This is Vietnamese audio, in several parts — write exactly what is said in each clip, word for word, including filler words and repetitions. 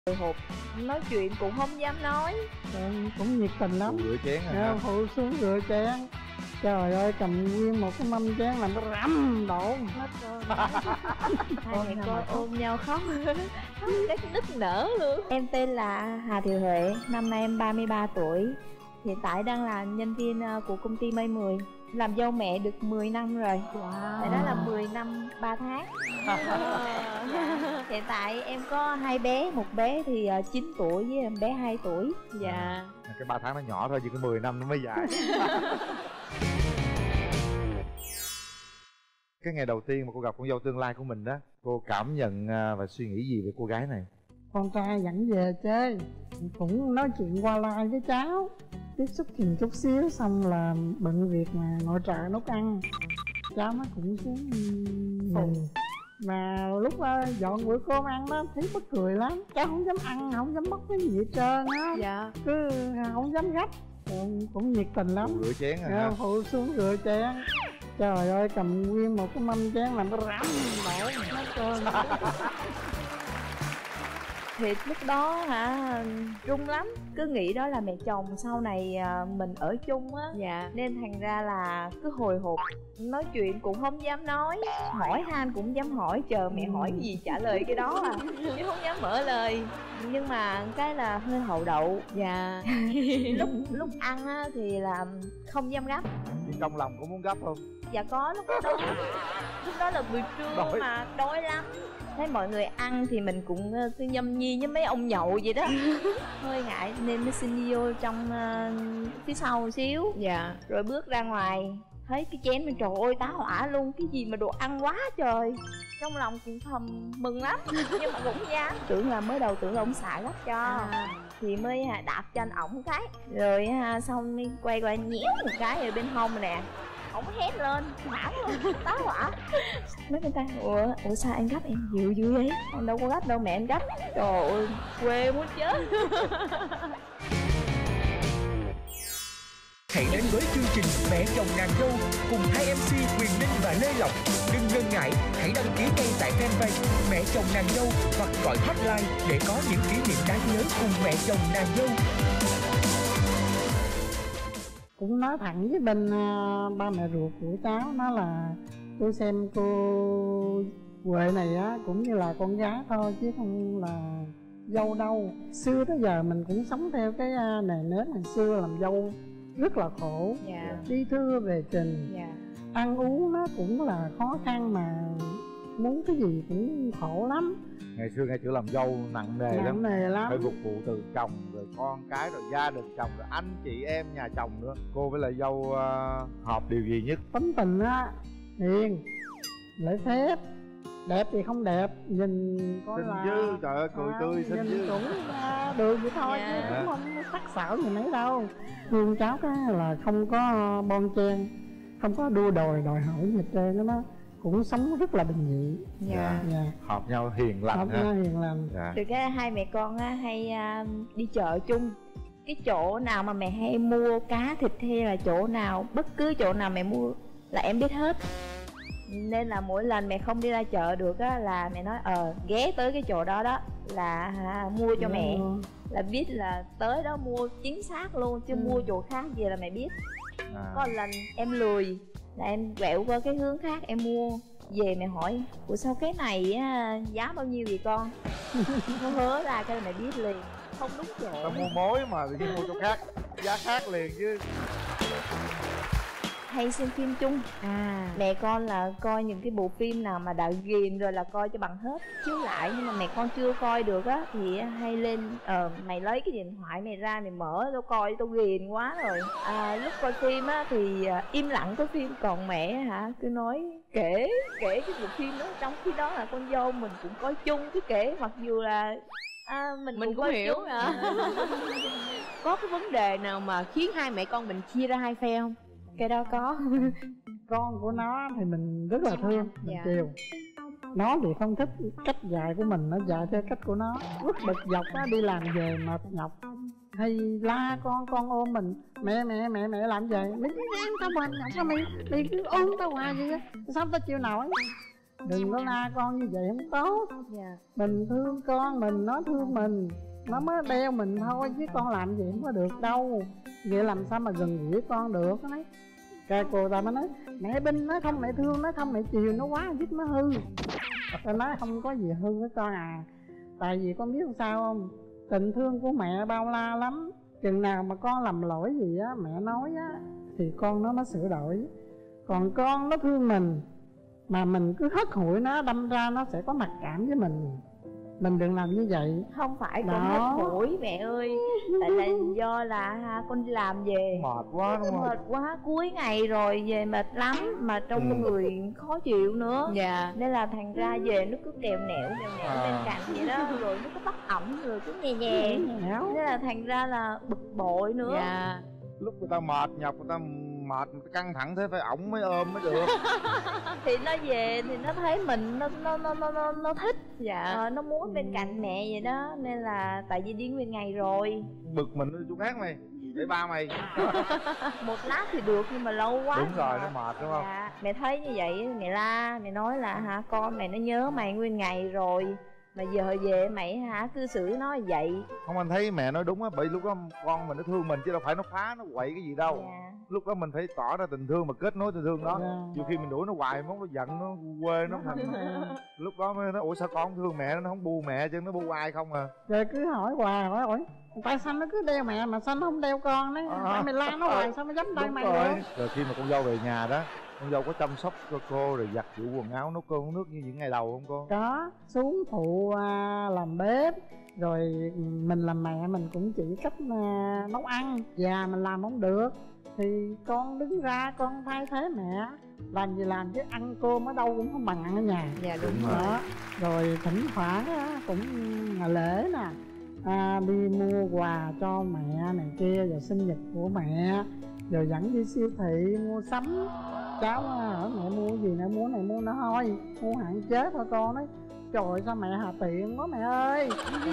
hồi hộp, nói chuyện cũng không dám nói. Rồi, cũng nhiệt tình lắm. Phụ rửa chén hả? Dạ, phụ xuống rửa chén. Trời ơi, cầm nguyên một cái mâm chén làm nó rắm đổ hết trơn. Hai mẹ con ôm nhau khóc khóc cái nức nở luôn. Em tên là Hà Thị Huệ, năm nay em ba mươi ba tuổi. Hiện tại đang là nhân viên của công ty Mây mười. Làm dâu mẹ được mười năm rồi. Wow. Tại đó là mười năm ba tháng. Hiện tại em có hai bé, một bé thì chín tuổi với em bé hai tuổi. Dạ. Cái ba tháng nó nhỏ thôi, chứ cái mười năm nó mới dài. Cái ngày đầu tiên mà cô gặp con dâu tương lai của mình đó, cô cảm nhận và suy nghĩ gì về cô gái này? Con trai dẫn về chơi, cũng nói chuyện qua like với cháu, tiếp xúc chừng chút xíu, xong là bận việc mà nội trợ nấu ăn. Cháu nó cũng xuống mừng. Mà lúc uh, dọn bữa cơm ăn đó thấy mắc cười lắm. Cháu không dám ăn, không dám móc cái gì hết trơn á. Dạ. Cứ không dám gấp. Cũng, cũng nhiệt tình lắm. Phụ rửa chén hả? Dạ, phụ xuống rửa chén. Trời ơi, cầm nguyên một cái mâm chén làm nó rắm đổ hết trơn. Thì lúc đó hả, run lắm. Cứ nghĩ đó là mẹ chồng, sau này mình ở chung á. Dạ. Nên thành ra là cứ hồi hộp, nói chuyện cũng không dám nói, hỏi han cũng dám hỏi, chờ mẹ hỏi cái gì trả lời cái đó à, chứ không dám mở lời. Nhưng mà cái là hơi hậu đậu. Dạ. lúc lúc ăn á thì là không dám gấp. Nhưng trong lòng có muốn gấp không? Dạ có, lúc đó lúc đó là buổi trưa đói. Mà đói lắm. Thấy mọi người ăn thì mình cũng cứ nhâm nhi với mấy ông nhậu vậy đó. Hơi ngại nên mới xin đi vô trong uh, phía sau một xíu. Dạ. Rồi bước ra ngoài thấy cái chén mình, trời ơi tá hỏa luôn. Cái gì mà đồ ăn quá trời. Trong lòng cũng thầm mừng lắm. Nhưng mà cũng dám. Tưởng là mới đầu tưởng là ông xả gấp cho à. Thì mới đạp cho anh ổng cái. Rồi xong mới quay qua nhéo một cái ở bên hông rồi nè. Ổng hét lên, hãm luôn, tá hỏa. Mấy người ta, ủa, ủa sao anh gấp em dịu dữ vậy? Em đâu có gấp đâu, mẹ em gấp. Trời ơi, quê muốn chết. Hãy đến với chương trình Mẹ chồng nàng dâu cùng hai em xê Quyền Linh và Lê Lộc. Đừng ngần ngại, hãy đăng ký ngay tại fanpage Mẹ chồng nàng dâu hoặc gọi hotline để có những kỷ niệm đáng nhớ cùng mẹ chồng nàng dâu. Cũng nói thẳng với bên uh, ba mẹ ruột của cháu, nó là tôi xem cô Huệ này á cũng như là con gái thôi chứ không là dâu đâu. Xưa tới giờ mình cũng sống theo cái uh, nề nếp ngày xưa, làm dâu rất là khổ. Yeah. Đi thưa về trình. Yeah. Ăn uống nó cũng là khó khăn, mà muốn cái gì cũng khổ lắm. Ngày xưa ngay chỗ làm dâu nặng nề nặng lắm, nề lắm. phải phục vụ từ chồng rồi con cái rồi gia đình chồng rồi anh chị em nhà chồng nữa. Cô với lại dâu uh, hợp điều gì nhất? Tính tình á, hiền, lễ phép. Đẹp thì không đẹp, nhìn có xinh là dư, trời ơi cười à, tươi xinh dư. cũng uh, được vậy thôi. Yeah. Chứ cũng không sắc sảo gì mấy đâu. Thương cháu cái là không có bon chen, không có đua đòi đòi hỏi gì hết trơn đó. Cũng sống rất là bình dị. Dạ. Dạ. Hợp nhau hiền lành. Hợp ha? nhau hiền lành. Dạ. Từ cái hai mẹ con á, hay uh, đi chợ chung. Cái chỗ nào mà mẹ hay mua cá thịt hay là chỗ nào, bất cứ chỗ nào mẹ mua là em biết hết. Nên là mỗi lần mẹ không đi ra chợ được á là mẹ nói ờ ghé tới cái chỗ đó đó là ha, mua cho. Dạ. Mẹ là biết là tới đó mua chính xác luôn, chứ ừ. mua chỗ khác gì là mẹ biết. À. Có lần em lười là em quẹo qua cái hướng khác em mua về, mẹ hỏi ủa sao cái này á, giá bao nhiêu vậy con? Nó hứa ra cái là mẹ biết liền, không đúng chỗ. Tao mua mối mà tự nhiên mua chỗ khác, giá khác liền chứ. Hay xem phim chung. À, mẹ con là coi những cái bộ phim nào mà đã ghiền rồi là coi cho bằng hết, chiếu lại. Nhưng mà mẹ con chưa coi được á thì hay lên ờ mày lấy cái điện thoại mày ra mày mở tao coi, tao ghiền quá rồi. À, lúc coi phim á thì im lặng coi phim, còn mẹ hả cứ nói kể kể cái bộ phim đó, trong khi đó là con dâu mình cũng coi chung cứ kể, mặc dù là à, mình, mình cũng, cũng hiểu hả. Có cái vấn đề nào mà khiến hai mẹ con mình chia ra hai phe không? Cái đó có. Con của nó thì mình rất là thương, mình dạ. chiều. Nó thì không thích cách dạy của mình, nó dạy theo cách của nó. Lúc bực dọc á, đi làm về mệt nhọc hay la con, con ôm mình. Mẹ mẹ mẹ mẹ làm gì? Mày ăn tao mệt nhọc sao mày, mày cứ ôm tao hoài vậy á, sao tao chịu nổi? đừng có la con như vậy không tốt. Dạ. Mình thương con mình, nó thương mình, nó mới đeo mình thôi, chứ con làm gì không có được đâu. Vậy làm sao mà gần gũi con được. Nó nói cái cô ta mới nói mẹ Binh nó không, mẹ thương nó không, mẹ chiều nó quá giúp nó hư. Tôi nói không có gì hư với con à. Tại vì con biết sao không, tình thương của mẹ bao la lắm. Chừng nào mà con làm lỗi gì á, mẹ nói á thì con nó nó sửa đổi. Còn con nó thương mình mà mình cứ hất hủi nó, đâm ra nó sẽ có mặc cảm với mình. Mình đừng làm như vậy. Không phải con Đó. hết mũi mẹ ơi. Tại là do là ha, con đi làm về Mệt quá đúng không? mệt quá, cuối ngày rồi về mệt lắm. Mà trong Ừ. người khó chịu nữa. Dạ. Nên là thành ra về nó cứ kèo nẹo kèo nẹo À. bên cạnh vậy đó. Rồi nó cứ bắt ẩm rồi cứ nhẹ nhẹ. Nẻo. Nên là thành ra là bực bội nữa. Dạ. Lúc người ta mệt nhọc, người ta mệt, người ta căng thẳng thế phải ổng mới ôm mới được. Thì nó về thì nó thấy mình nó nó nó nó nó, nó thích. Dạ. Ờ, nó muốn bên cạnh mẹ vậy đó. Nên là tại vì đi nguyên ngày rồi, Bực mình chú khác mày, để ba mày. một lát thì được nhưng mà lâu quá Đúng thì rồi, mệt. nó mệt đúng không? Dạ, mẹ thấy như vậy mẹ la, mẹ nói là hả con mày nó nhớ mày nguyên ngày rồi mà giờ về mày hả cư xử nó vậy. Không, anh thấy mẹ nói đúng á, bởi lúc đó con mình nó thương mình chứ đâu phải nó phá nó quậy cái gì đâu. Dạ. Lúc đó mình phải tỏ ra tình thương mà kết nối tình thương đó. Dạ. Nhiều khi mình đuổi nó hoài mốt nó giận, nó quê nó thành. Lúc đó mới nói ủa sao con không thương mẹ, nó không bu mẹ chứ nó bu ai không à. Rồi cứ hỏi hoài hỏi hỏi tại sao nó cứ đeo mẹ mà sao nó không đeo con đấy. À. Tại mày la nó hoài sao nó dám tay Đúng mày rồi. được. Rồi khi mà con dâu về nhà đó, con dâu có chăm sóc cho cô rồi giặt giũ quần áo, nấu cơm nấu nước như những ngày đầu không cô? Có xuống phụ à, làm bếp. Rồi mình làm mẹ mình cũng chỉ cách à, nấu ăn. Già mình làm không được thì con đứng ra con thay thế mẹ. Làm gì làm chứ ăn cơm ở đâu cũng không bằng ăn ở nhà. Dạ đúng Đúng rồi. Đó. Rồi thỉnh thoảng á, cũng ngày lễ nè, à, đi mua quà cho mẹ này kia, rồi sinh nhật của mẹ, rồi dẫn đi siêu thị mua sắm. Cháu à, hỏi mẹ mua gì nè, mua này mua nó thôi, mua hạn chế thôi. Con nói trời ơi, sao mẹ hà tiện quá mẹ ơi.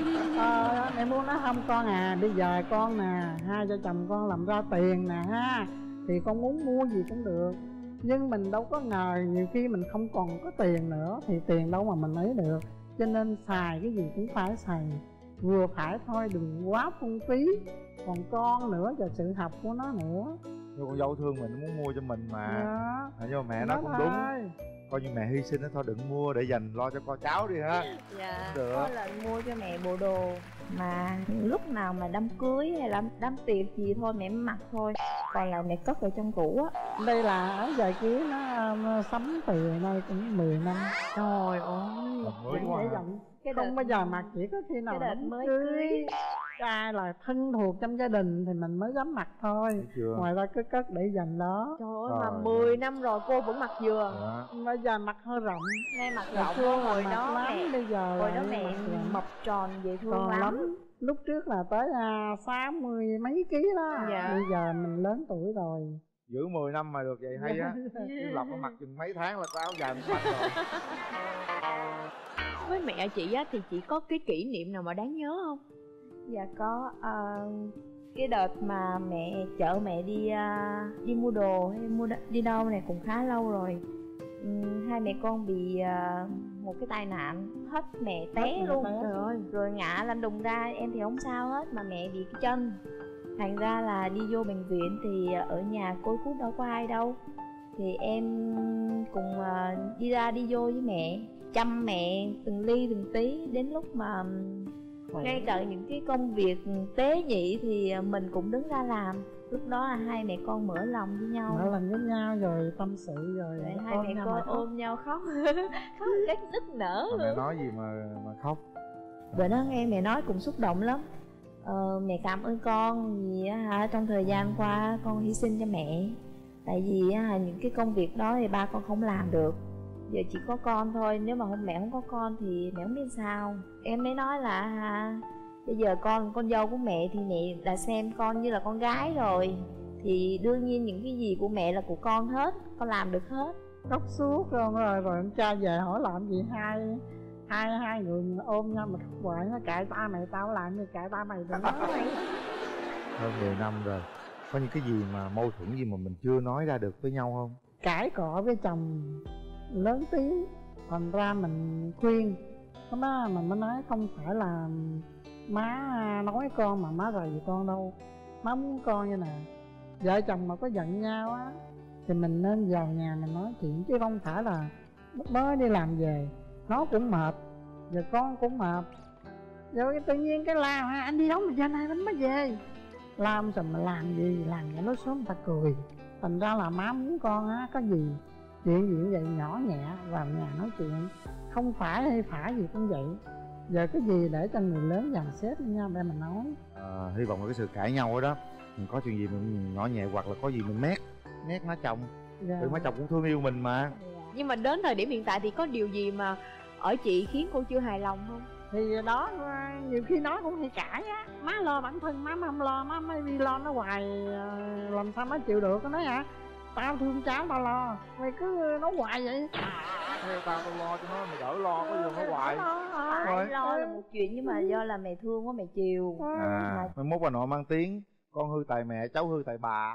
Ờ, mẹ mua nó không con à, bây giờ con nè, hai vợ chồng con làm ra tiền nè ha, thì con muốn mua gì cũng được. Nhưng mình đâu có ngờ nhiều khi mình không còn có tiền nữa thì tiền đâu mà mình lấy được. Cho nên xài cái gì cũng phải xài vừa phải thôi, đừng quá phung phí. Còn con nữa và sự học của nó nữa. Nhưng con dâu thương mình, nó muốn mua cho mình mà. Đó. À, nhưng mà mẹ nói cũng đúng, thôi. coi như mẹ hy sinh đó thôi, đừng mua để dành lo cho con cháu đi ha. Dạ. Được. Có lần mua cho mẹ bộ đồ mà lúc nào mà đám cưới hay là đám tiệc gì thôi mẹ mới mặc thôi, còn lại mẹ cất vào trong tủ á. Đây là áo dài cưới nó um, sắm từ nay cũng mười năm. Trời ơi. Mới Để quá ha. dòng Cái không đợt- bao giờ mặc, chỉ có khi nào cái đợt đám mới cưới, cưới. ai là thân thuộc trong gia đình thì mình mới dám mặc thôi. Thấy chưa? Ngoài ra cứ cất để dành đó. Trời ơi mà Trời mười năm rồi cô vẫn mặc vừa. Dạ. Bây giờ mặc hơi rộng. Ngay mặt Hồi rộng xưa đó, hồi mặc đó lắm, mẹ bây giờ hồi đó lại mẹ mặc rộng. mập tròn dễ thương Còn lắm. lắm. Lúc trước là tới à, sáu mươi mấy ký đó. Dạ. Bây giờ mình lớn tuổi rồi. Giữ mười năm mà được vậy hay á. Chứ Lộc nó mặc chừng mấy tháng là có áo dài một quanh rồi. Với mẹ chị á thì chị có cái kỷ niệm nào mà đáng nhớ không? Dạ có. ờ, cái đợt mà mẹ chở mẹ đi à, đi mua đồ hay mua đ- đi đâu này cũng khá lâu rồi. Ừm, hai mẹ con bị à, một cái tai nạn, hất mẹ té Hất mẹ luôn. té. Trời ơi, rồi ngã lăn đùng ra, em thì không sao hết mà mẹ bị cái chân. Thành ra là đi vô bệnh viện thì ở nhà côi cút đâu có ai đâu, thì em cùng à, đi ra đi vô với mẹ, chăm mẹ từng ly từng tí. Đến lúc mà ngay cả những cái công việc tế nhị thì mình cũng đứng ra làm. Lúc đó là hai mẹ con mở lòng với nhau, Mở lần với nhau rồi tâm sự rồi, rồi ôm hai mẹ nhau con mà khóc. ôm nhau khóc khóc rất nức nở Mà mẹ luôn. nói gì mà mà khóc? Bữa đó nghe mẹ nói cũng xúc động lắm. ờ, Mẹ cảm ơn con vì á hả trong thời gian qua con hy sinh cho mẹ. Tại vì á hả những cái công việc đó thì ba con không làm được, giờ chỉ có con thôi. Nếu mà không mẹ không có con thì mẹ không biết sao. Em mới nói là hả bây giờ con con dâu của mẹ thì mẹ đã xem con như là con gái rồi, thì đương nhiên những cái gì của mẹ là của con hết, con làm được hết. Khóc suốt rồi rồi rồi anh cha về hỏi làm gì hai hai hai người ôm nhau mà khóc hoài. Nó cãi ta mày, tao làm gì cãi ta mày đừng nói. Hơn mười năm rồi, có những cái gì mà mâu thuẫn gì mà mình chưa nói ra được với nhau không? Cãi cọ với chồng lớn tiếng thành ra mình khuyên nó mới mình mới nói không phải là má nói con mà má rầy con đâu, má muốn con như nè, vợ chồng mà có giận nhau á thì mình nên vào nhà mình nói chuyện, chứ không phải là lúc mới đi làm về nó cũng mệt, giờ con cũng mệt, rồi tự nhiên cái la ha, anh đi đâu mà giờ này anh mới về, làm sao mà làm gì, làm cho nó sớm người ta cười. Thành ra là má muốn con á có gì chuyện gì vậy nhỏ nhẹ vào nhà nói chuyện, không phải hay phải gì cũng vậy. Giờ cái gì để cho người lớn dàn xếp với nhau để mình nói. À, hy vọng là cái sự cãi nhau ở đó mình có chuyện gì mình nhỏ nhẹ, hoặc là có gì mình mét mét má chồng. Dạ. Má chồng cũng thương yêu mình mà. Nhưng mà đến thời điểm hiện tại thì có điều gì mà ở chị khiến cô chưa hài lòng không? Thì đó, nhiều khi nói cũng hay cãi á, má lo bản thân má không lo, má mới đi lo nó hoài, làm sao má chịu được. Nó nói hả, tao thương cháu tao lo, mày cứ nói hoài vậy. Theo tao tao lo cho nó, mày đỡ lo, có gì nó hoài. Phải lo là một chuyện, nhưng mà do là mày thương quá mày chiều. À, mai mốt bà nội mang tiếng con hư tại mẹ, cháu hư tại bà.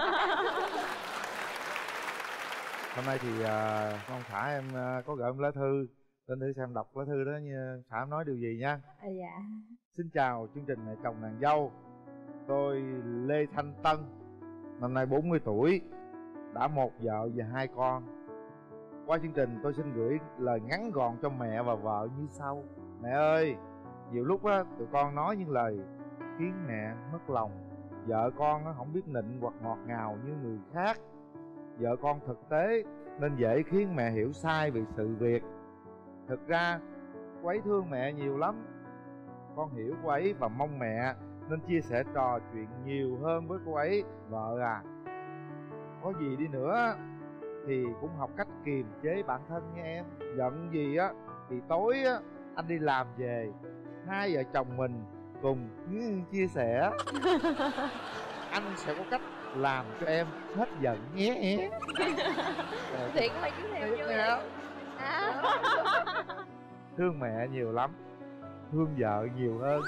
Hôm nay thì uh, con Thả em uh, có gửi em lá thư, lên thử xem đọc lá thư đó như Thả em nói điều gì nha. À, dạ. Xin chào chương trình Mẹ Chồng Nàng Dâu, tôi Lê Thanh Tân, năm nay bốn mươi tuổi, đã một vợ và hai con. Qua chương trình tôi xin gửi lời ngắn gọn cho mẹ và vợ như sau. Mẹ ơi, nhiều lúc á tụi con nói những lời khiến mẹ mất lòng. Vợ con á không biết nịnh hoặc ngọt ngào như người khác. Vợ con thực tế nên dễ khiến mẹ hiểu sai về sự việc. Thực ra cô ấy thương mẹ nhiều lắm, con hiểu cô ấy và mong mẹ nên chia sẻ trò chuyện nhiều hơn với cô ấy. Vợ à, có gì đi nữa thì cũng học cách kiềm chế bản thân nha em. Giận gì á thì tối á anh đi làm về, hai vợ chồng mình cùng chia sẻ. Anh sẽ có cách làm cho em hết giận nhé. Thiệt mà chứ theo vô vậy. À. Thương mẹ nhiều lắm, thương vợ nhiều hơn.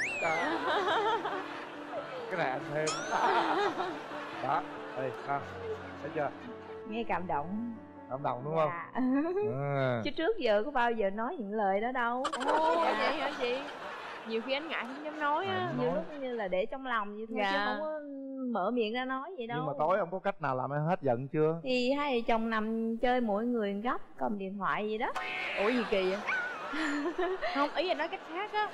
Cái này anh thêm. Đó, đây ha, thấy chưa? Nghe cảm động. Cảm động đúng không? Dạ. À. Chứ trước giờ có bao giờ nói những lời đó đâu. Ồ, Dạ. vậy hả chị? Nhiều khi anh ngại không dám nói á. Nhiều lúc như là để trong lòng vậy thôi, Dạ. chứ không có mở miệng ra nói vậy đâu. Nhưng mà tối ông có cách nào làm em hết giận chưa? Thì hai vợ chồng nằm chơi mỗi người một góc, cầm điện thoại gì đó. Ủa gì kỳ vậy? Không, ý là nói cách khác á.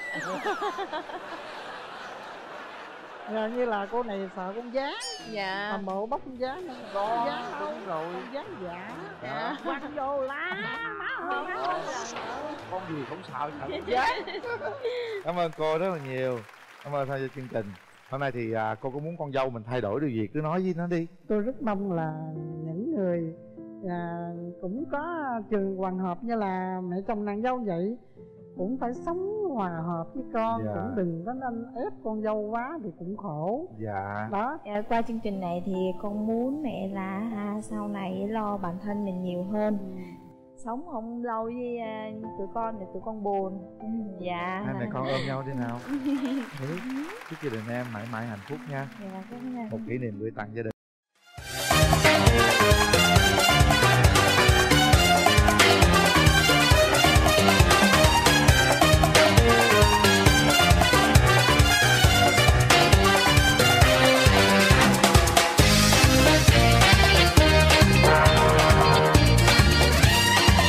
Giờ như là cô này sợ con dán, Dạ. mà bộ bóc con dán nữa. Có, Con dán đâu, đúng rồi. con dán giả. Dạ. Quăng vô lá, má hơn á. Con gì không sao sợ dán. Cảm ơn cô rất là nhiều. Cảm ơn tham gia chương trình. Hôm nay thì à, cô có muốn con dâu mình thay đổi điều gì cứ nói với nó đi. Tôi rất mong là những người à, cũng có trường hoàn hợp như là mẹ chồng nàng dâu vậy, cũng phải sống hòa hợp với con. Dạ. Cũng đừng có nên ép con dâu quá thì cũng khổ. Dạ. Đó. Dạ, qua chương trình này thì con muốn mẹ là ha, sau này lo bản thân mình nhiều hơn, sống không lâu với uh, tụi con thì tụi con buồn. Dạ. Hai mẹ con ôm nhau đi nào. Chúc gia đình em mãi mãi hạnh phúc nha. Dạ, cảm ơn. Một kỷ niệm gửi tặng gia đình.